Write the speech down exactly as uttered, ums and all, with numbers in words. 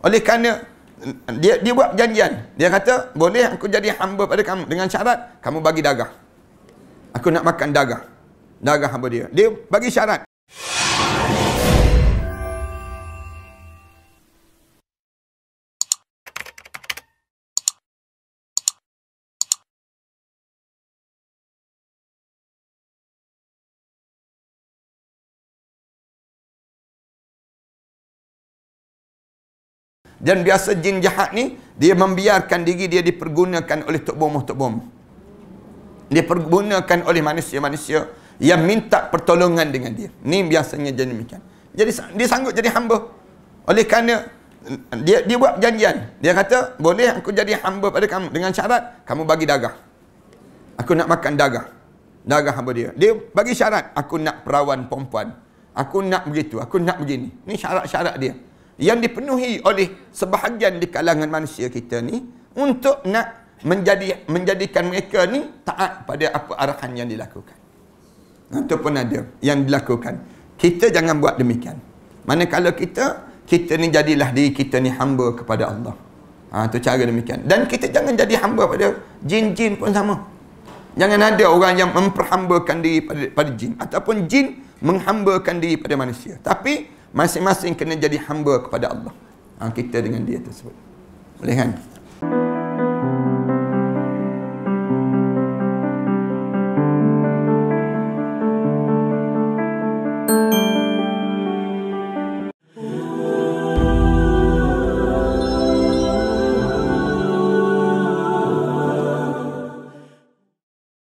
Oleh kerana dia dia buat janjian. Dia kata, boleh aku jadi hamba pada kamu dengan syarat kamu bagi darah. Aku nak makan darah. Darah hamba dia. Dia bagi syarat. Dan biasa jin jahat ni, dia membiarkan diri dia dipergunakan oleh tok bomoh-tok bomoh. Dipergunakan oleh manusia-manusia yang minta pertolongan dengan dia. Ni biasanya jadi demikian. Jadi dia sanggup jadi hamba. Oleh kerana dia dia buat janjian. Dia kata, boleh aku jadi hamba pada kamu dengan syarat kamu bagi darah. Aku nak makan darah. Darah hamba dia. Dia bagi syarat, aku nak perawan perempuan. Aku nak begitu, aku nak begini. Ni syarat-syarat dia yang dipenuhi oleh sebahagian di kalangan manusia kita ni untuk nak menjadi menjadikan mereka ni taat pada apa arahan yang dilakukan. Itu pun ada yang dilakukan. Kita jangan buat demikian. Manakala kita kita ni jadilah diri kita ni hamba kepada Allah. Ha, tu cara demikian. Dan kita jangan jadi hamba pada jin-jin pun sama. Jangan ada orang yang memperhambakan diri pada, pada jin ataupun jin menghambakan diri pada manusia. Tapi masing-masing kena jadi hamba kepada Allah. Ha, kita dengan dia tersebut. Boleh kan?